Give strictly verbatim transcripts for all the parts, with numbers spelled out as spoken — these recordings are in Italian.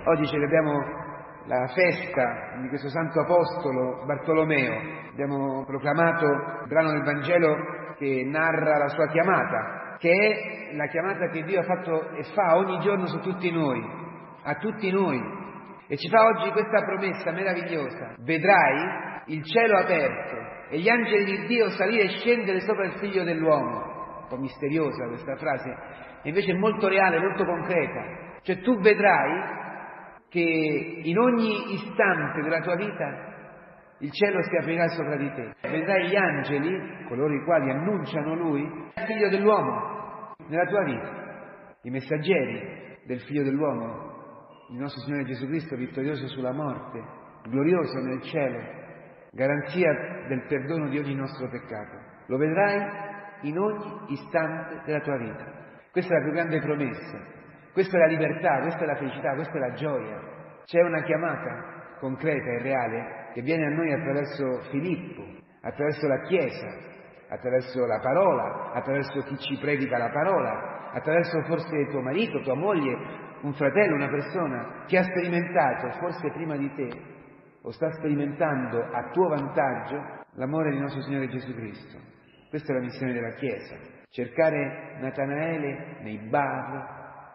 Oggi celebriamo la festa di questo santo apostolo Bartolomeo. Abbiamo proclamato il brano del Vangelo che narra la sua chiamata, che è la chiamata che Dio ha fatto e fa ogni giorno su tutti noi, a tutti noi, e ci fa oggi questa promessa meravigliosa: vedrai il cielo aperto e gli angeli di Dio salire e scendere sopra il Figlio dell'uomo. Un po' misteriosa questa frase, e invece è molto reale, molto concreta. Cioè tu vedrai che in ogni istante della tua vita il cielo si aprirà sopra di te. Vedrai gli angeli, coloro i quali annunciano Lui, il Figlio dell'uomo, nella tua vita. I messaggeri del Figlio dell'uomo, il nostro Signore Gesù Cristo, vittorioso sulla morte, glorioso nel cielo, garanzia del perdono di ogni nostro peccato. Lo vedrai in ogni istante della tua vita. Questa è la più grande promessa. Questa è la libertà, questa è la felicità, questa è la gioia. C'è una chiamata concreta e reale che viene a noi attraverso Filippo, attraverso la Chiesa, attraverso la parola, attraverso chi ci predica la parola, attraverso forse tuo marito, tua moglie, un fratello, una persona che ha sperimentato, forse prima di te, o sta sperimentando a tuo vantaggio, l'amore del nostro Signore Gesù Cristo. Questa è la missione della Chiesa: cercare Natanaele nei bar,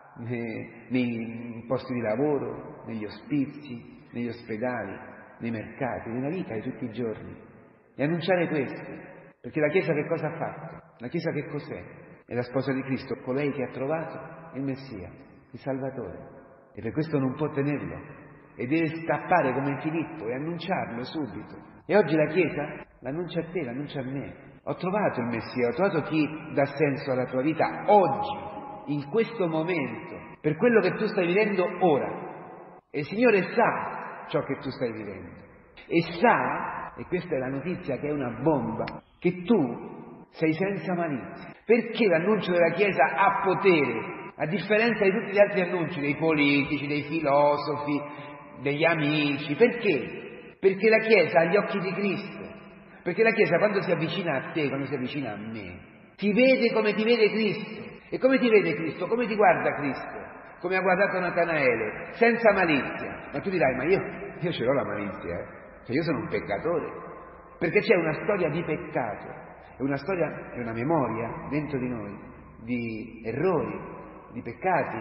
nei posti di lavoro, negli ospizi, negli ospedali, nei mercati, nella vita di tutti i giorni, e annunciare questo. Perché la Chiesa che cosa ha fatto? La Chiesa che cos'è? È la sposa di Cristo, colei che ha trovato il Messia, il Salvatore, e per questo non può tenerlo e deve scappare come Filippo e annunciarlo subito. E oggi la Chiesa l'annuncia a te, l'annuncia a me. Ho trovato il Messia, ho trovato chi dà senso alla tua vita oggi, in questo momento, per quello che tu stai vivendo ora. E il Signore sa ciò che tu stai vivendo, e sa, e questa è la notizia che è una bomba, che tu sei senza malizia. Perché l'annuncio della Chiesa ha potere, a differenza di tutti gli altri annunci dei politici, dei filosofi, degli amici? Perché? Perché la Chiesa ha gli occhi di Cristo. Perché la Chiesa, quando si avvicina a te, quando si avvicina a me, ti vede come ti vede Cristo. E come ti vede Cristo? Come ti guarda Cristo? Come ha guardato Natanaele, senza malizia. Ma tu dirai: ma io, io ce l'ho la malizia, eh? Cioè io sono un peccatore. Perché c'è una storia di peccato, è una storia, è una memoria dentro di noi, di errori, di peccati,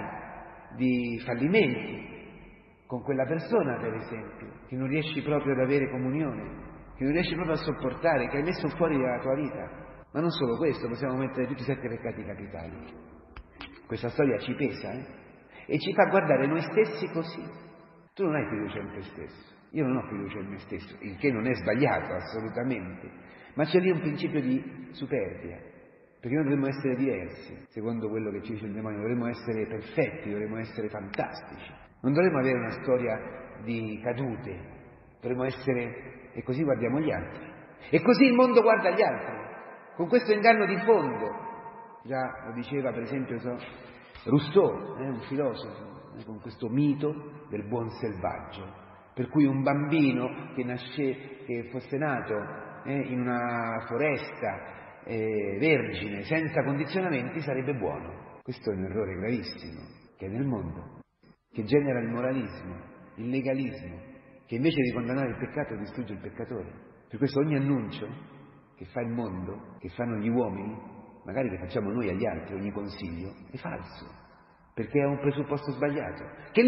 di fallimenti, con quella persona, per esempio, che non riesci proprio ad avere comunione, che non riesci proprio a sopportare, che hai messo fuori dalla tua vita. Ma non solo questo, possiamo mettere tutti i sette peccati capitali. Questa storia ci pesa, eh? E ci fa guardare noi stessi così. Tu non hai fiducia in te stesso, io non ho fiducia in me stesso, il che non è sbagliato assolutamente, ma c'è lì un principio di superbia, perché noi dovremmo essere diversi, secondo quello che ci dice il demonio, dovremmo essere perfetti, dovremmo essere fantastici, non dovremmo avere una storia di cadute, dovremmo essere, e così guardiamo gli altri, e così il mondo guarda gli altri. Con questo inganno di fondo, già lo diceva per esempio so, Rousseau, eh, un filosofo, eh, con questo mito del buon selvaggio, per cui un bambino che, nasce, che fosse nato eh, in una foresta eh, vergine, senza condizionamenti, sarebbe buono. Questo è un errore gravissimo che è nel mondo, che genera il moralismo, il legalismo, che invece di condannare il peccato distrugge il peccatore. Per questo ogni annuncio che fa il mondo, che fanno gli uomini, magari che facciamo noi agli altri, ogni consiglio, è falso, perché è un presupposto sbagliato, che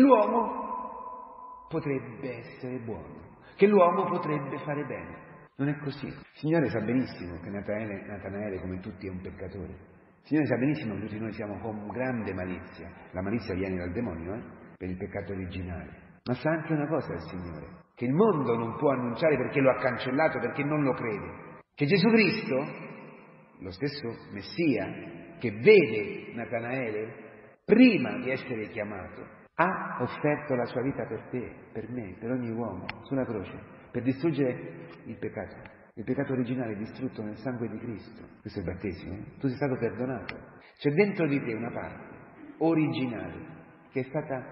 l'uomo potrebbe essere buono, che l'uomo potrebbe fare bene. Non è così. Il Signore sa benissimo che Natanaele, Natanaele come tutti è un peccatore. Il Signore sa benissimo che tutti noi siamo con grande malizia. La malizia viene dal demonio, eh, per il peccato originale. Ma sa anche una cosa il Signore, che il mondo non può annunciare perché lo ha cancellato, perché non lo crede. Che Gesù Cristo, lo stesso Messia, che vede Natanaele, prima di essere chiamato, ha offerto la sua vita per te, per me, per ogni uomo, sulla croce, per distruggere il peccato. Il peccato originale è distrutto nel sangue di Cristo. Questo è il battesimo, eh? Tu sei stato perdonato. C'è dentro di te una parte originale che è stata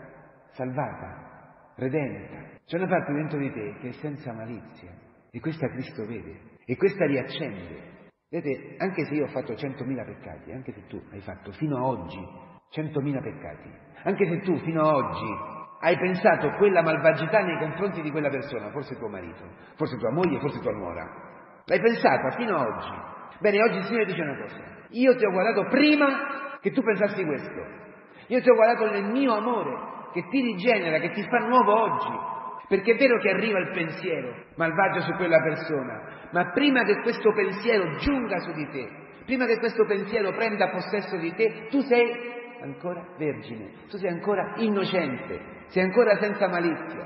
salvata, redenta. C'è una parte dentro di te che è senza malizia, e questa Cristo vede. E questa riaccende. Vedete, anche se io ho fatto centomila peccati, anche se tu hai fatto fino a oggi centomila peccati, anche se tu fino a oggi hai pensato quella malvagità nei confronti di quella persona, forse tuo marito, forse tua moglie, forse tua nuora. L'hai pensata fino ad oggi. Bene, oggi il Signore dice una cosa. Io ti ho guardato prima che tu pensassi questo. Io ti ho guardato nel mio amore, che ti rigenera, che ti fa nuovo oggi. Perché è vero che arriva il pensiero malvagio su quella persona, ma prima che questo pensiero giunga su di te, prima che questo pensiero prenda possesso di te, tu sei ancora vergine, tu sei ancora innocente, sei ancora senza malizia.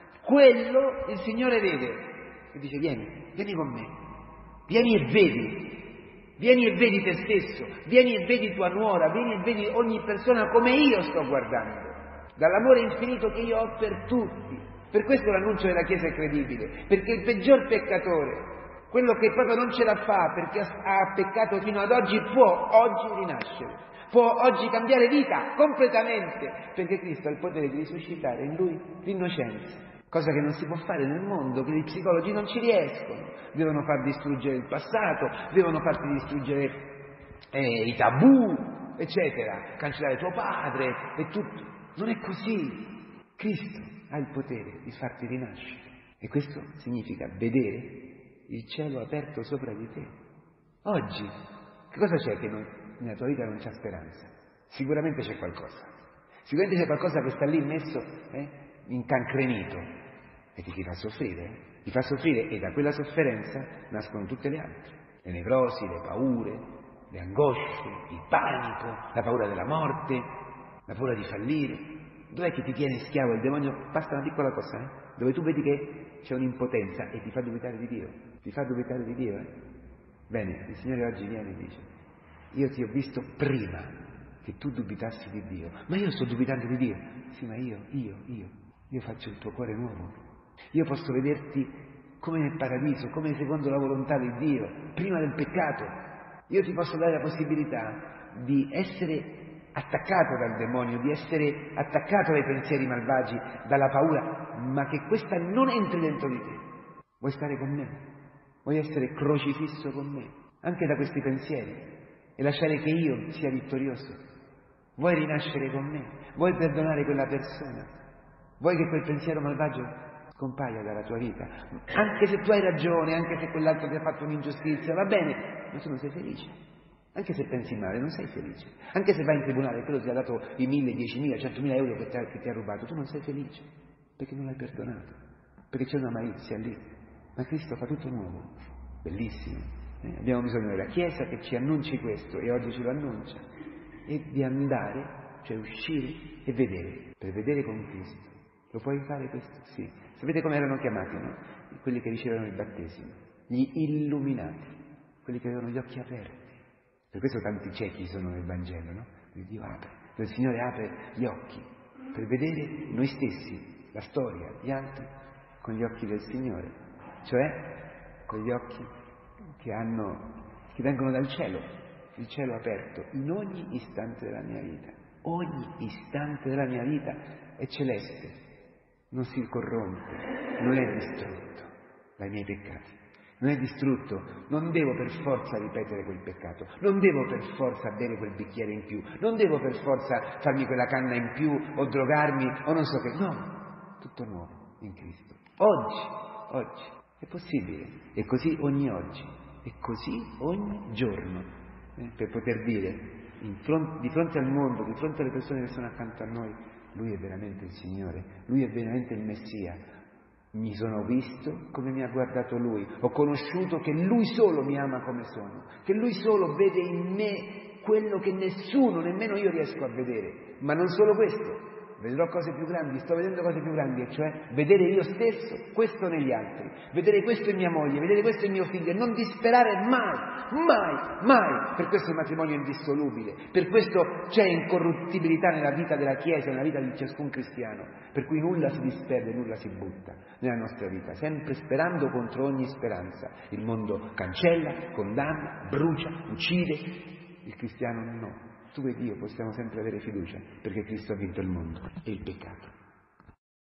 Quello il Signore vede e dice: vieni, vieni con me, vieni e vedi, vieni e vedi te stesso, vieni e vedi tua nuora, vieni e vedi ogni persona come io sto guardando, dall'amore infinito che io ho per tutti. Per questo l'annuncio della Chiesa è credibile, perché il peggior peccatore, quello che proprio non ce la fa perché ha peccato fino ad oggi, può oggi rinascere, può oggi cambiare vita completamente, perché Cristo ha il potere di risuscitare in lui l'innocenza, cosa che non si può fare nel mondo, che gli psicologi non ci riescono, devono far distruggere il passato, devono farti distruggere eh, i tabù, eccetera, cancellare tuo padre e tutto. Non è così. Cristo ha il potere di farti rinascere e questo significa vedere il cielo aperto sopra di te. Oggi, che cosa c'è che non, nella tua vita non c'è speranza? Sicuramente c'è qualcosa. Sicuramente c'è qualcosa che sta lì messo, eh, incancrenito e che ti fa soffrire. Eh? Ti fa soffrire e da quella sofferenza nascono tutte le altre. Le nevrosi, le paure, le angosce, il panico, la paura della morte, la paura di fallire. Dov'è che ti tiene schiavo il demonio? Basta una piccola cosa, eh? Dove tu vedi che c'è un'impotenza e ti fa dubitare di Dio. Ti fa dubitare di Dio, eh? Bene, il Signore oggi viene e dice: io ti ho visto prima che tu dubitassi di Dio. Ma io sto dubitando di Dio. Sì, ma io, io, io, io faccio il tuo cuore nuovo. Io posso vederti come nel paradiso, come secondo la volontà di Dio, prima del peccato. Io ti posso dare la possibilità di essere attaccato dal demonio, di essere attaccato dai pensieri malvagi, dalla paura, ma che questa non entri dentro di te. Vuoi stare con me? Vuoi essere crocifisso con me? Anche da questi pensieri e lasciare che io sia vittorioso? Vuoi rinascere con me? Vuoi perdonare quella persona? Vuoi che quel pensiero malvagio scompaia dalla tua vita? Anche se tu hai ragione, anche se quell'altro ti ha fatto un'ingiustizia, va bene, ma tu non sei felice. Anche se pensi male, non sei felice. Anche se vai in tribunale e quello ti ha dato i mille, diecimila, centomila euro che ti, ha, che ti ha rubato, tu non sei felice, perché non l'hai perdonato, perché c'è una malizia lì. Ma Cristo fa tutto nuovo, bellissimo. Eh? Abbiamo bisogno della Chiesa che ci annunci questo, e oggi ce lo annuncia, e di andare, cioè uscire e vedere, per vedere con Cristo. Lo puoi fare questo? Sì. Sapete come erano chiamati, no? Quelli che ricevevano il battesimo, gli illuminati, quelli che avevano gli occhi aperti. Per questo tanti ciechi sono nel Vangelo, no? Dio apre, il Signore apre gli occhi per vedere noi stessi, la storia, gli altri, con gli occhi del Signore, cioè con gli occhi che hanno, che vengono dal cielo, il cielo aperto in ogni istante della mia vita. Ogni istante della mia vita è celeste, non si corrompe, non è distrutto dai miei peccati. Non è distrutto, non devo per forza ripetere quel peccato, non devo per forza bere quel bicchiere in più, non devo per forza farmi quella canna in più o drogarmi o non so che, no, tutto nuovo in Cristo. Oggi, oggi, è possibile, e così ogni oggi, e così ogni giorno, eh, per poter dire in fronte, di fronte al mondo, di fronte alle persone che sono accanto a noi, Lui è veramente il Signore, Lui è veramente il Messia. Mi sono visto come mi ha guardato Lui, ho conosciuto che Lui solo mi ama come sono, che Lui solo vede in me quello che nessuno, nemmeno io riesco a vedere. Ma non solo questo, vedrò cose più grandi, sto vedendo cose più grandi, e cioè vedere io stesso questo negli altri, vedere questo in mia moglie, vedere questo in mio figlio, e non disperare mai, mai, mai. Per questo il matrimonio è indissolubile, per questo c'è incorruttibilità nella vita della Chiesa, nella vita di ciascun cristiano, per cui nulla si disperde, nulla si butta nella nostra vita, sempre sperando contro ogni speranza. Il mondo cancella, condanna, brucia, uccide, il cristiano no. Tu ed io possiamo sempre avere fiducia, perché Cristo ha vinto il mondo e il peccato.